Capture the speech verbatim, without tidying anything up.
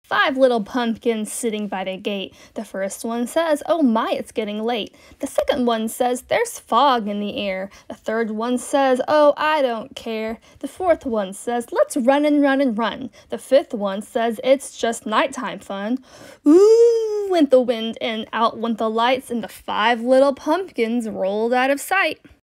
Five little pumpkins sitting by the gate. The first one says, "Oh my, it's getting late." The second one says, "There's fog in the air." The third one says, "Oh, I don't care." The fourth one says, "Let's run and run and run." The fifth one says, "It's just nighttime fun." Ooh, went the wind and out went the lights, and the five little pumpkins rolled out of sight.